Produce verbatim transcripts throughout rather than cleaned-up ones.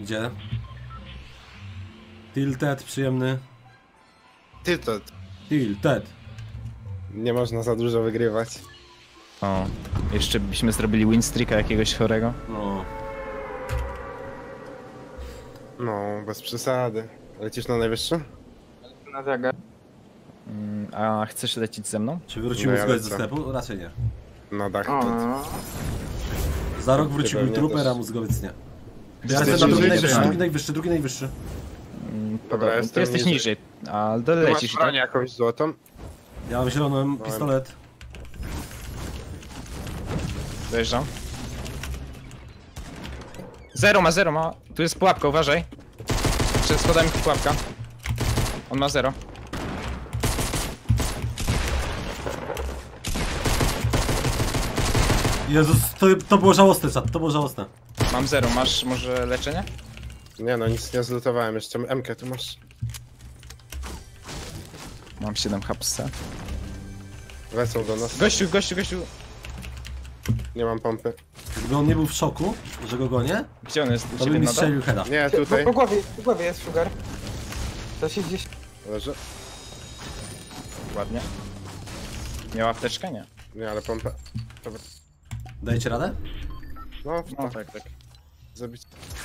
Idzie. Tilted, przyjemny. Tilted. Tilted. Nie można za dużo wygrywać. O, jeszcze byśmy zrobili win streaka jakiegoś chorego. No. No, bez przesady. Lecisz na najwyższy? Na zaga. Mm, a chcesz lecieć ze mną? Czy wrócimy No ja z gość ze lecę. sklepu? Raczej nie. Na dach. O, Za rok wrócił Pewnie trooper, też. a mózgowiec nie. Ja Jesteś jestem na drugi niżej, najwyższy, czy nie? drugi najwyższy, drugi najwyższy. Mm, Dobra, podobnie. jestem Ty jesteś niżej. niżej, a Tu dolecisz, masz tak? bronię jakąś złotą? Ja mam zieloną pistolet. Dojeżdżam. Zero ma, zero ma. Tu jest pułapka, uważaj. Przed schodami pułapka. On ma zero. Jezus, to, to było żałosne, czat, to było żałosne. Mam zero, masz może leczenie? Nie no, nic nie zlutowałem. Jeszcze M-kę tu masz. Mam siedem hapsa. Lecą do nas. Gościu, gościu, gościu. Nie mam pompy. Gdyby on nie był w szoku, że go gonię, Gdzie on jest? U to ciebie by mi nadal? strzelił heada. Nie, po, tutaj. po głowie, po głowie jest sugar. To się gdzieś... Leży. Ładnie. Miała apteczkę? Nie. Nie, ale pompę. Dobra. Dajecie radę? No, No tak, tak. zabić.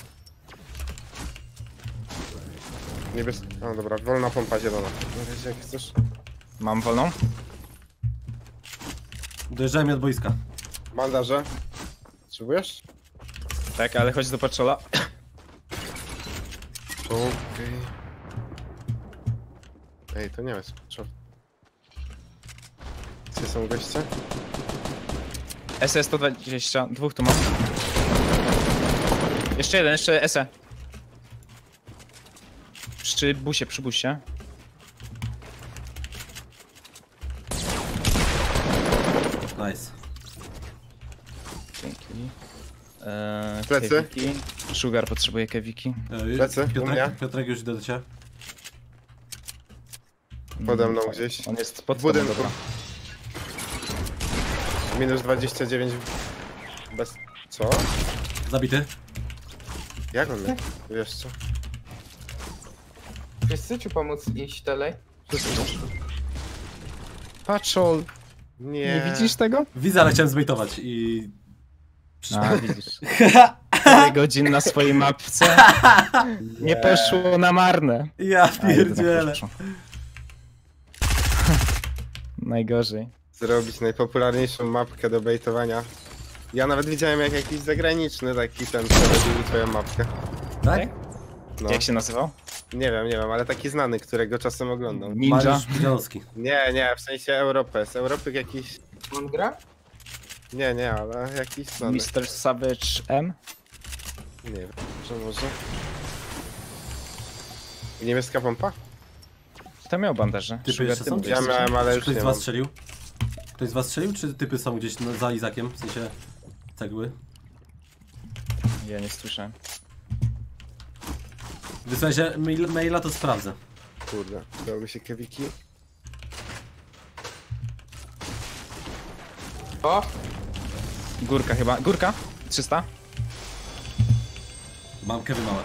Niebieski. O dobra, wolna pompa zielona. Na razie jak chcesz. Mam wolną? Dojeżdżałem od boiska. Bandaże. Potrzebujesz? Tak, ale chodź do patrzola. Okej. Ej, to nie jest co? Gdzie są goście? S E sto dwadzieścia, dwóch tu mam. Jeszcze jeden, jeszcze S E. Przy busie, przy busie. Nice. Dzięki. Eee, Plecy. kewiki. Sugar potrzebuje kewiki. Ej, Lecę, u mnie. Piotrek, Piotrek już idę do ciebie. Pode mną Mm, gdzieś. On jest pod W tobą, budynku. dobra. Minus dwadzieścia dziewięć. Bez... Co? Zabity. Jak on mnie? Wiesz co? Wszyscy ci pomóc iść dalej? Patrzol! Nie. Nie widzisz tego? Widzę, ale chciałem zbejtować i... A, widzisz. Tyle godzin na swojej mapce. Nie poszło na marne. Ja A, jednak pierdzielę. poszło. Najgorzej. Zrobić najpopularniejszą mapkę do baitowania. Ja nawet widziałem jak jakiś zagraniczny taki ten przerobił twoją mapkę. Tak? No. Jak się nazywał? Nie wiem, nie wiem, ale taki znany, którego czasem oglądam. Ninja. Mariusz Widzianowski. Nie, nie, w sensie Europę. Z Europy jakiś... On gra? Nie, nie, ale jakiś znany. mister Savage M? Nie wiem, że może... Niemiecka pompa? To miał bandaże. Typy Sugar, jeszcze ty są? mówisz, Ja coś? miałem, ale Czy już ktoś nie z was mam. strzelił? Ktoś z was strzelił, czy typy są gdzieś no, za Izakiem? W sensie cegły? Ja nie słyszałem. Wysłałeś mail, maila, to sprawdzę. Kurde, dałoby się kewiki. O! Górka chyba. Górka? trzysta? Mam kewy małe.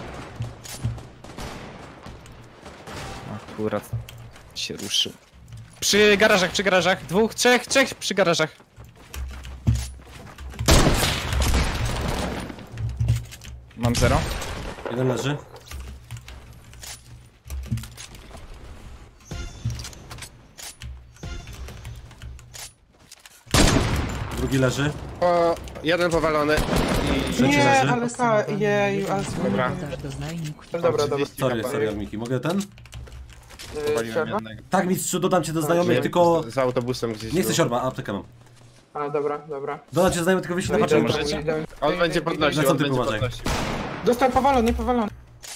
Akurat się ruszył. Przy garażach, przy garażach. Dwóch, trzech, trzech przy garażach. Mam zero. Jeden leży. Drugi leży. O, jeden powalony. I... Trzeci Nie, leży. ale ka... Jej, ale... Dobra. Dobra, dobra. Sorry, sorry, Almiki. Mogę ten? Yy, Powaliłem siorba? jednego. Tak, mistrzu, dodam cię do Tak, znajomych, Nie, tylko... Z, z autobusem gdzieś Nie chcę był. siorba, aptekę mam. A, dobra, dobra. Dodam cię do znajomych, tylko wyślij na No paczkę. idę, możecie? idę. On będzie podnosił, Lecą on ty, będzie uważaj. podnosił. Dostał powalony, powalony.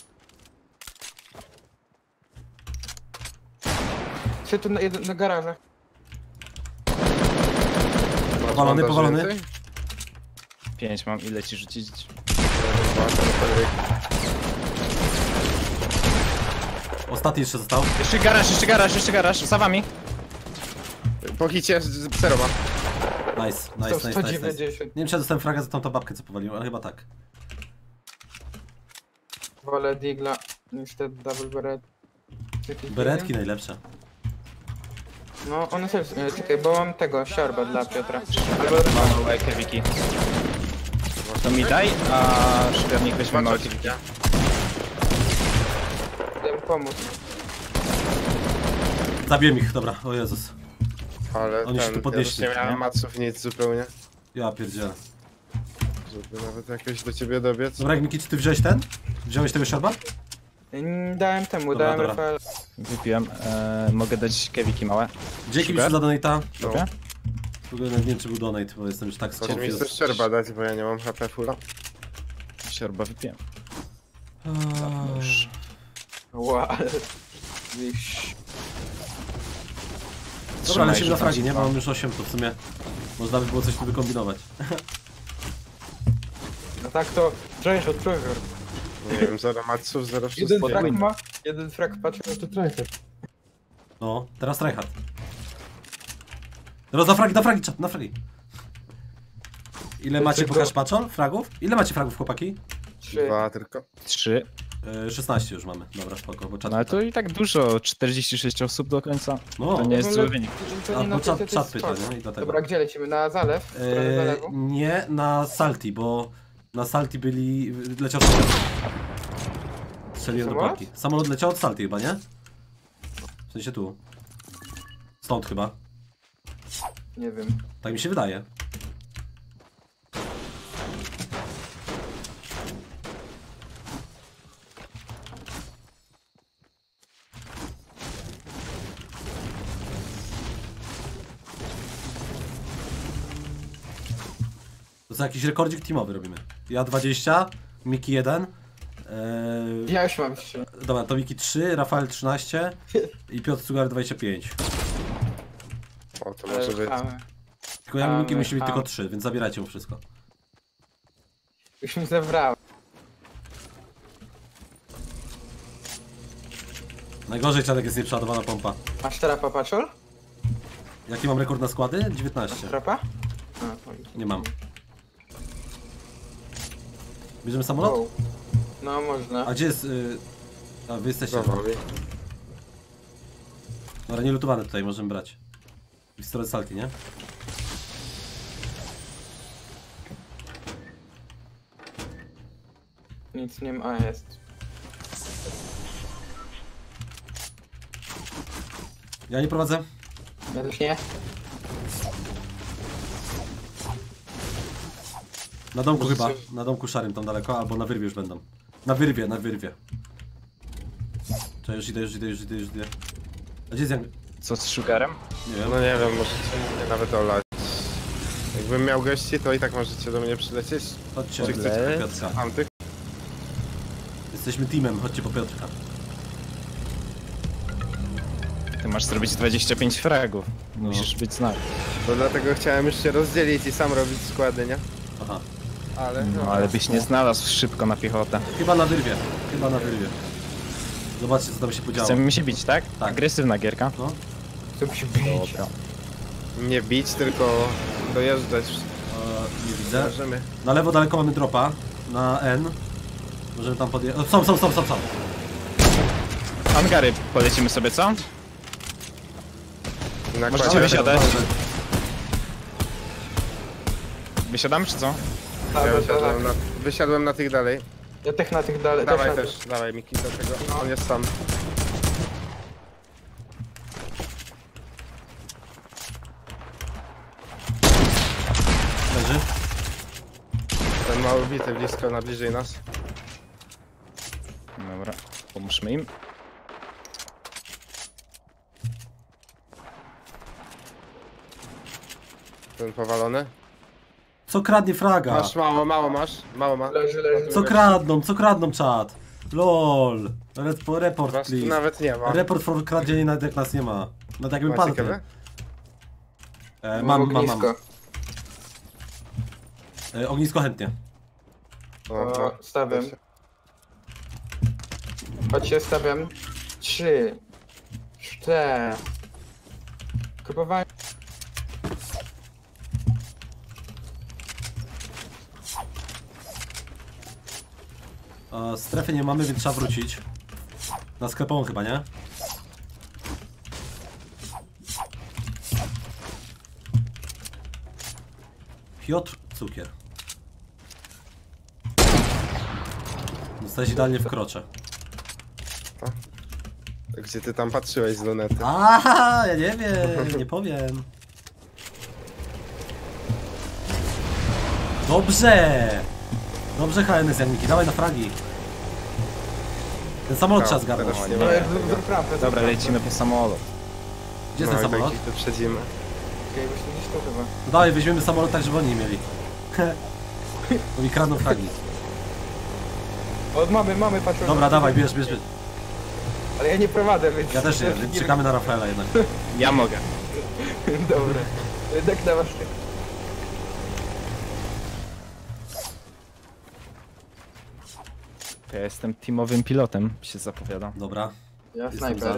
Czy tu na, jeden, na garażach? Masz Powalony, bandaży powalony. więcej? Pięć mam. Ile ci rzucić? Dwa, cztery. Ostatni jeszcze został. Jeszcze garaż, jeszcze garaż, jeszcze garaż. Za wami. Po hicie z- zero ma. Nice, To nice, nice, nice, nice. Nie sto wiem, czy ja dostałem fraga za tamtą babkę, co powaliłem, ale chyba tak. dziewięćdziesiąt. Dostał sto dziewięćdziesiąt. Nie wiem, czy ja dostałem fraga za tamtą babkę, co powaliłem, ale chyba tak. Nie wiem, czy ja dostałem fraga za tamtą babkę, co powaliłem, ale chyba tak. Wolę Digla niż te double beret. Jakieś Beretki inne? najlepsze. No, one są... e, Czekaj, bo mam tego, siorba dla Piotra. Albo... Mam małe kewiki. To mi daj, a szklarnik weźmie małe kewiki. Chcę pomóc. Zabiłem ich, dobra, o Jezus. Ale Oni się ten, tu podnieśli, ja już nie miałem nie? maców nic zupełnie. Ja pierdzielę. Żeby nawet jakoś do ciebie dobiec. Dobra, jak Miki, czy ty wziąłeś ten? Wziąłeś tego siorba? Mm, Dałem temu, Dobra, dałem dobra. Rafael. Wypiłem. E, mogę dać kewiki małe. Dzięki mi Sugar? za donate'a. Dobra? W ogóle nawet nie wiem, czy był donate, bo jestem już tak Chcesz mi skonfuzed. coś szczerba dać, bo ja nie mam H P fulla. Siorba wypiłem. Eee, Już. Wow, ale... Wiś. Dobra, lecimy na Trzymaj, fragi, nie? rzucam. Mam już osiem, to w sumie można by było coś tu wykombinować. No tak to... Treasure, treasure. Nie wiem, zero maców, zero Jeden wszystkiego. frag ma, jeden frag patrzy, no to treasure. No, teraz tryhard. Teraz na fragi, na fragi, czat, na fragi. Ile macie, Tylko- pokaż paczol? Fragów? Ile macie fragów, chłopaki? Trzy. Dwa tylko. Trzy. Yy, szesnaście już mamy, dobra, spoko, bo czat... No ale to i tak dużo. czterdzieści sześć osób do końca. No, To nie jest No, zły ale- wynik. To a nie na bo czat, to, to czat jest pyta, sport. nie? I dlatego. Dobra, gdzie lecimy? Na zalew? W stronę Yy, zalewu? nie, na Salti, bo na Salti byli... leciał samolot. Strzeliłem do Samolot? parki. Samolot leciał od Salti chyba, nie? W sensie tu. Stąd chyba. Nie wiem. Tak mi się wydaje. To co, jakiś rekordzik teamowy robimy. Ja dwadzieścia, Miki jeden. Eee, Ja już mam trzy. dobra, to Miki trzy, Rafael trzynaście i Piotr Sugar dwadzieścia pięć. O, to może być. Ale- Tylko ja i A, Miki my- musi mieć a. tylko trzy, więc zabierajcie mu wszystko. Już mi zebrał. Najgorzej Czadek jest nieprzeładowana pompa. Masz trapa, paczol? Jaki mam rekord na składy? dziewiętnaście. Trapa? A, to Nie mam. Bierzemy samolot? Wow. No można. A gdzie jest... Y... A wy jesteście. Dobra, Dobra, nie lutowane tutaj, możemy brać. Pistolet Salti, nie? Nic nie ma, a jest. Ja nie prowadzę. Ja też nie? Na domku chyba. Na domku szarym tam daleko, albo na wyrwie już będą. Na wyrwie, na wyrwie. Czekaj, już idę, już idę, już idę, już idę. A gdzie jest Jan... Co z Sugarem? Nie wiem. No nie wiem, możecie mnie nawet olać. Jakbym miał gości, to i tak możecie do mnie przylecieć. Chodźcie, Czy chcecie chcecie po Piotrka. Antyk? Jesteśmy teamem, chodźcie po Piotrka. Ty masz zrobić dwadzieścia pięć fragów. No. Musisz być znany. To dlatego chciałem już się rozdzielić i sam robić składy, nie? Aha. Ale No ale byś nie znalazł szybko na piechotę. Chyba na wyrwie. Chyba na wyrwie. Zobaczcie, co tam się podziało. Chcemy się bić, tak? Tak. Agresywna gierka. No. Chcę się bić. Dobra. nie bić, tylko dojeżdżać. E, nie widzę. Możemy. Na lewo daleko mamy dropa. Na N. Możemy tam podjechać. O, są, są, są, są, są. Angary polecimy sobie, co? Na Możecie kładzie. wysiadać. Wysiadamy, czy co? Tak, Ja tak, wysiadłem tak. na, wysiadłem na tych dalej. Ja tych na tych dalej. Dawaj na też, dawaj Miki do tego. On jest tam. Leży. Ten mały bity blisko, na bliżej nas. Dobra, pomóżmy im. Ten powalony. Co kradnie fraga? Masz mało, mało masz. Mało ma. Leży, leży. Co kradną, co kradną czat? LOL. Re- report, Was tu please. nawet nie ma. Report for kradzienie, nawet jak nas nie ma. Nawet jakbym Macie padł. kewę? E, mam, mam, mam. ognisko. E, ognisko chętnie. O, no. O, stawiam. Chodźcie, stawiam. Trzy. Cztery. Kupowanie. E, strefy nie mamy, więc trzeba wrócić. Na sklepową chyba, nie? Piotr Cukier. Dostałeś idealnie w krocze. Gdzie ty tam patrzyłeś z lunety? Aha, ja nie wiem, nie powiem. Dobrze! Dobrze, H N S Janiki, dawaj na fragi. Ten samolot No, trzeba zgarnąć. teraz nie No ma. jak zrób zrób rampę. zrób Dobra, rampę. lecimy po samolot. Gdzie jest No ten i samolot? tak ich wyprzedzimy. Okej, właśnie gdzieś tu chyba. No dawaj, weźmiemy samolot tak, żeby oni nie mieli. Oni kradną fragi. Od mamy, mamy patrzą. Dobra, dawaj, bierz, bierz, bierz. Ale ja nie prowadzę, więc... Ja też nie, więc czekamy na Rafaela jednak. Ja mogę. Dobra. Tak na was. Ja jestem teamowym pilotem, się zapowiadam. Dobra. Ja Jestem snajper.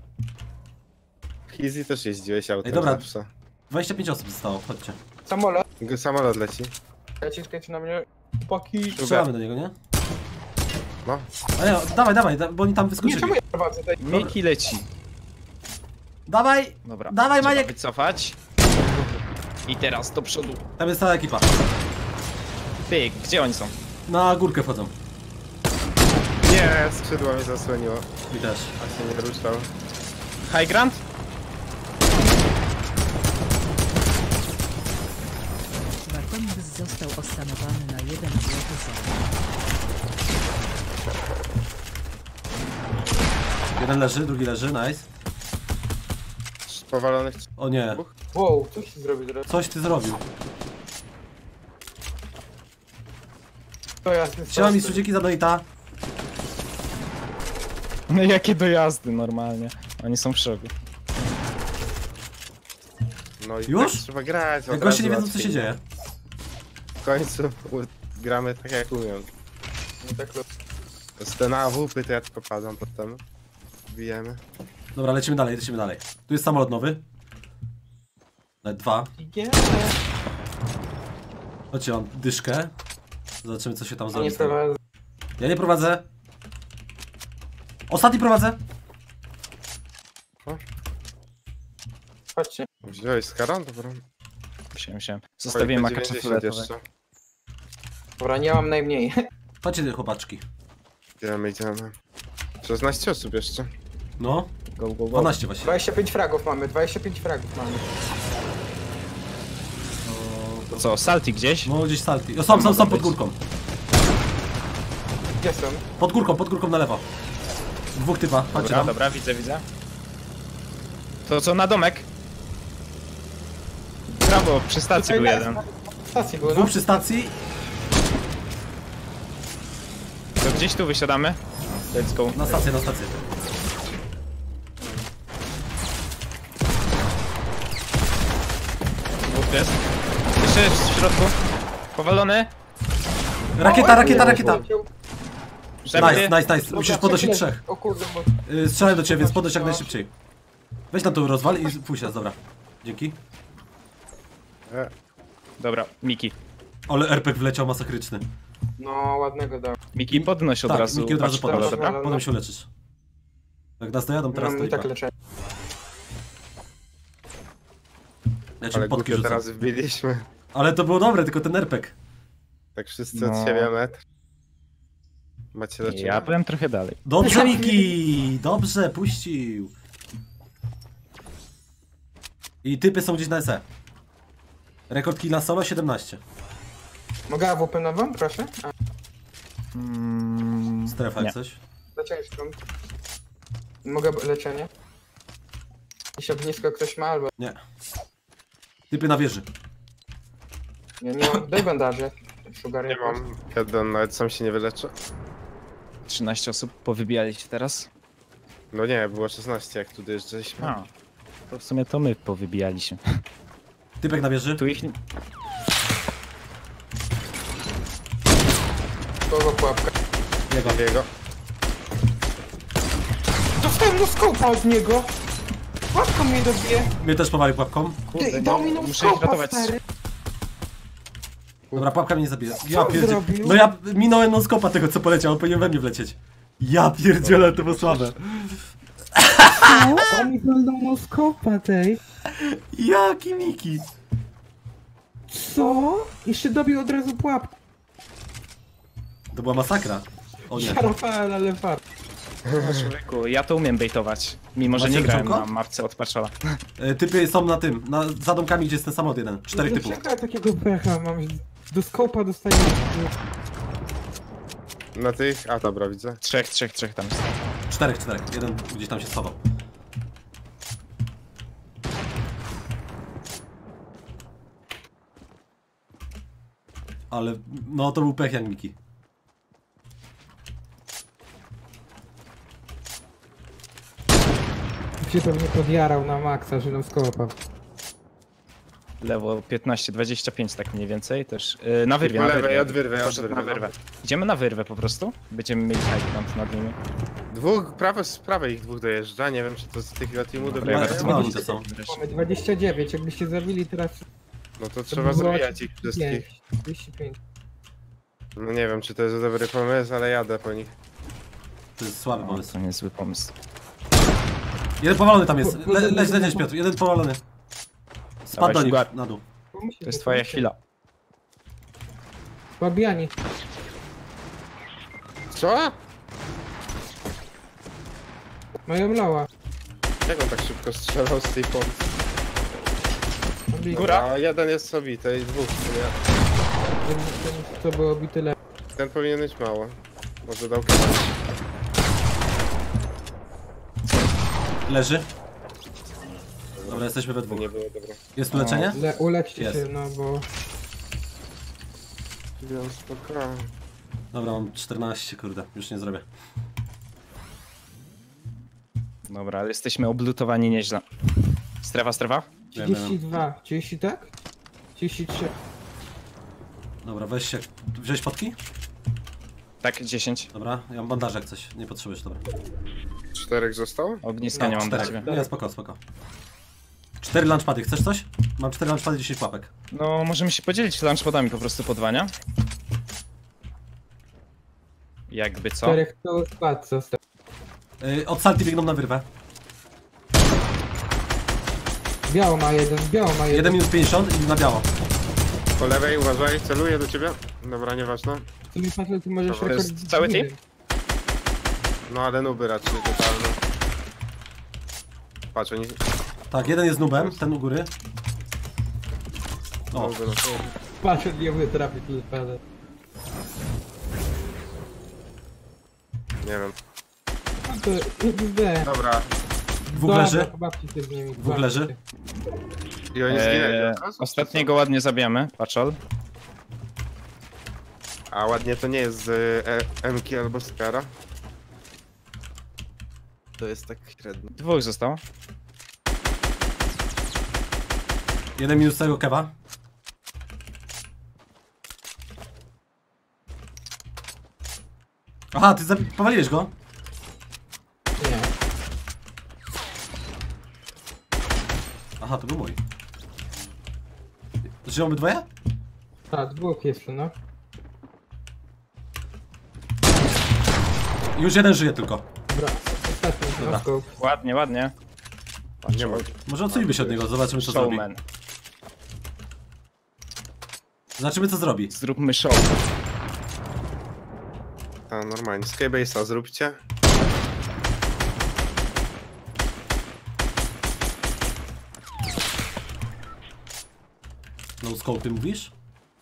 Easy też jeździłeś autem Ej, dobra. zawsze. dwadzieścia pięć osób zostało, chodźcie. Samolot. G- Samolot leci. Leci, skajcie na mnie. Chłopaki. Strzelamy do niego, nie? No. A nie, dawaj, dawaj, da- bo oni tam Nie, wyskoczyli. czemu ja prowadzę tutaj? Miki leci. Dawaj! Dobra. Dawaj, trzeba Maniek! wycofać. I teraz do przodu. Tam jest cała ekipa. Pyk, gdzie oni są? Na górkę wchodzą. Nie, skrzydło mi zasłoniło. I też. A się nie ruszał. High Ground? Bartonius został ostanowany na jeden złoty zero. Jeden leży, drugi leży, nice. Powalonych. O nie, Wow, co się zrobi teraz? coś ty zrobił. To jasny Siema mi sposób. sudziki za donata. No jakie dojazdy normalnie. Oni są w szoku. No i Już? tak trzeba grać. Jak od goście nie razu wiedzą co się łatwiej. dzieje. W końcu u- gramy tak jak umiem. No tak lo- Z te na A W P to ja tylko padam potem. Bijemy. Dobra, lecimy dalej, lecimy dalej. Tu jest samolot nowy. Nawet dwa. Nie, Chodźcie, mam dyszkę. Zobaczymy co się tam nie zrobi. z tym. prowadzę. Ja nie prowadzę. Ostatni prowadzę. Chodźcie. Wziąłeś z Karan? Dobra. Musiałem, musiałem. Zostawiłem makacza dziewięćdziesiąt fioletowe. jeszcze. Dobra, nie mam najmniej. Chodźcie chłopaczki. Idziemy, idziemy. szesnaście osób jeszcze. No, Go, go, go. dwanaście właśnie. dwadzieścia pięć fragów mamy, dwadzieścia pięć fragów mamy. To co, salty gdzieś? No gdzieś salty. O, są, są, są pod górką. Gdzie są? Pod górką, pod górką na lewo. Dwóch typa, chodźcie Dobra, tam. dobra, widzę, widzę. To co, na domek? Brawo, przy stacji był Tutaj jeden. na stacji było, no. Dwóch przy stacji. To gdzieś tu wysiadamy. Let's go. Na stację, na stację. Dwóch jest. Jeszcze jest w środku. Powalony. Rakieta, rakieta, rakieta. Żeby... Nice, nice, nice. Musisz podnosić trzech. O kurde, bo... Yy, strzelałem do ciebie, więc podnoś jak najszybciej. Weź tam to rozwal i pójdź nas, dobra. Dzięki. E, Dobra, Miki. Ale R P G wleciał masakryczny. No, ładnego dał. Miki, podnoś od Tak, razu. Miki od razu Patrz, podnoś. dobra, dobra? dobra. Potem się uleczysz. Jak nas dojadą, teraz Teraz to i tak lipa. leczę. Ja cię ale podki głupio rzucam. teraz wbiliśmy. Ale to było dobre, tylko ten R P G. Tak wszyscy No. od siebie metr. Macie leczenie? Ja byłem trochę dalej. Dobrze, Miki! Dobrze, puścił. I typy są gdzieś na S E. Rekord kill na solo siedemnaście. Mogę A W P nową, proszę? A, Mm, Strefa nie. jak coś. leczenie skąd? Mogę b- leczenie? Jeśli ognisko ktoś ma, albo... Nie. Typy na wieży. Nie, nie mam... Daj bandaże. Sugar Nie mam. Jeden nawet sam się nie wyleczy. trzynaście osób powybijali się teraz. No nie, było szesnaście jak tu dojeżdżaliśmy. A, to w sumie to my powybijali się. Typek na wieży. Tu ich... nie- Kogo pułapka? Jego. Jego. Dostałem no skopa od niego! Pułapką mnie dobije! Mnie też powali pułapką. Ty, Kurde, dał no, mi no muszę ich skopa, ratować. stary! Dobra, pułapka mnie nie zabije. Ja Co pierdzie... zrobił? No ja minąłem non skopa tego co poleciał, on powinien we mnie wlecieć. Ja pierdzielę, to było słabe. O, on mi walnął moskopa tej. Jaki Miki. Co? Jeszcze dobił od razu pułapkę. To była masakra. O nie. Rafael, ale fart. Człowieku, ja to umiem baitować. Mimo, że Macie nie grałem czonko? na mapce od Patrzola. E, Typy są na tym, na, za domkami gdzie jest ten samolot jeden. Czterech typów. Dlaczego ja takiego pecha mam? Do skopa dostaję... Na tych? A dobra, widzę. Trzech, trzech, trzech tam jest. Czterech, czterech. Jeden gdzieś tam się schował. Ale, no to był pech jak Miki. Się pewnie podjarał na maksa, że do skopa. Lewo piętnaście, dwadzieścia pięć tak mniej więcej też. Yy, na wyrwie, Po na lewej, wyrwie. od wyrwy, od Poszedł wyrwy, na no. wyrwę. Idziemy na wyrwę po prostu. Będziemy mieli high ground nad nimi. Dwóch, prawo z prawej ich dwóch dojeżdża, nie wiem czy to z tych teamu Dobra, ja Ale bardzo chyba mało oni to są. Mamy dwadzieścia dziewięć, jakbyście zabili teraz... No to to trzeba by było zabijać ich wszystkich. trzydzieści pięć. No nie wiem czy to jest dobry pomysł, ale jadę po nich. To jest słaby O, pomysł. to niezły pomysł. Jeden powalony tam jest. Le, leć, leć, Piotr. Jeden powalony. Spadł Dawaj, do nich, Sugar. na dół. To jest twoja chwila. Fabiani. Co? Mają lała. Jak on tak szybko strzelał z tej pompy? Góra. A jeden jest sobie, to i dwóch, nie? To było bity lepiej. Ten powinien mieć mało. Może dał kawałek. Leży. Dobra, jesteśmy we To dwóch. nie było dobre. Jest tu leczenie? Le uleczcie Jest. się, no bo... Ja spokojnie. Dobra, mam czternaście, kurde. Już nie zrobię. Dobra, ale jesteśmy oblutowani nieźle. Strefa, strefa? Wiem, wiem. trzydzieści dwa. trzydzieści tak? trzydzieści trzy. Dobra, weź się. Wziąłeś fotki? Tak, dziesięć. Dobra, ja mam bandaże jak coś. Nie potrzebujesz, dobra. Czterech zostało? Ogniska nie mam dla czterech. ciebie. Nie, spoko, spoko. Cztery lunchpady, chcesz coś? Mam cztery lunchpady, dziesięć łapek. No, możemy się podzielić lunchpadami po prostu po dwa, nie? Jakby co? Czterech to skład został. Yy, od salty biegną na wyrwę. Biało ma jeden, biało ma jeden. jeden minus pięćdziesiąt i na biało. Po lewej, uważaj, celuję do ciebie. Dobra, nieważne. W sumie Patrol, ty możesz To rekord... jest cały team? No ale nuby raczej totalne. Patrz, oni... Tak, jeden jest nubem, ten u góry. O, Nuby, no to... Patrol nie umie trafić lepada. Nie wiem. No to D. Dobra. dwóch leży. Bawcie się z nimi. Dwóch leży. I oni zginęli Eee, od razu? ostatniego ładnie zabijamy, Patrzol. A ładnie to nie jest z e, M K albo Skara. To jest tak średnio. Dwóch zostało. Jeden minus tego kewa. Aha, ty zabi- powaliłeś go? Nie. Aha, to był mój. Żyją obydwoje? A, dwóch jeszcze, no. Już jeden żyje tylko. Dobra, ostatni, no scope. Ładnie, ładnie. Nie ma. Może odsuńmy się od niego, zobaczymy co zrobi. Showman. Zobaczymy co zrobi. Zróbmy show. Ta normalnie. Skybase'a zróbcie. No scope, ty mówisz?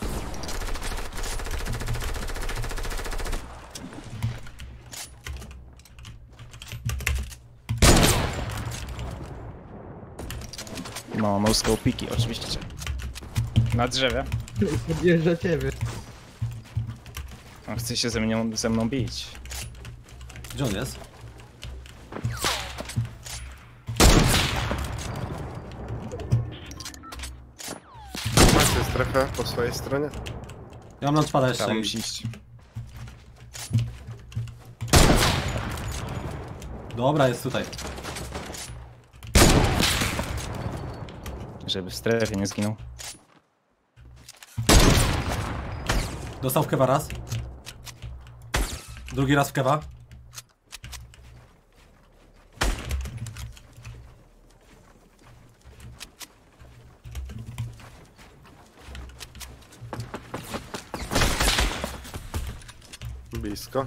No, no scopiki oczywiście. Na drzewie. Podjeżdża ciebie. On chce się ze mną, ze mną bić. Gdzie on jest? Macie strefę po swojej stronie. Ja mam lunchpada jeszcze. Tam i- musi iść. Dobra, jest tutaj. Żeby w strefie nie zginął. Dostał w kewa raz. Drugi raz w kewa. Blisko.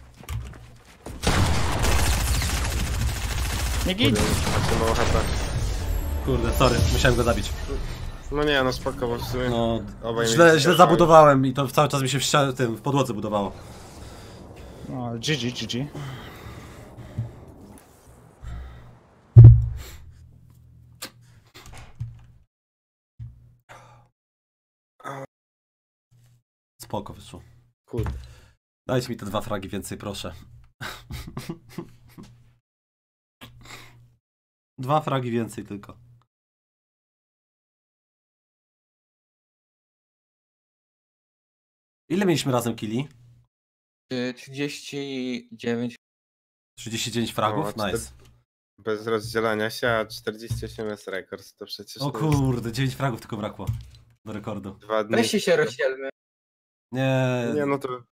Nie gin. Macie mało H P. Kurde, sorry, musiałem go zabić. No nie, no spoko, bo w sumie... No, Obaj źle, mieli źle ścianę. zabudowałem i to cały czas mi się w, ścian- tym, w podłodze budowało. No, G G, G G. Spoko wyszło. Kurde. Dajcie mi te dwa fragi więcej, proszę. Dwa fragi więcej tylko. Ile mieliśmy razem killi? Y, trzydzieści dziewięć. trzydzieści dziewięć fragów? No, Nice. Bez rozdzielania się, a czterdzieści osiem jest rekord, to przecież... O to jest kurde, dziewięć fragów tylko brakło do rekordu. Dwa dni. Weźcie się rozdzielmy. Nie, Nie, no to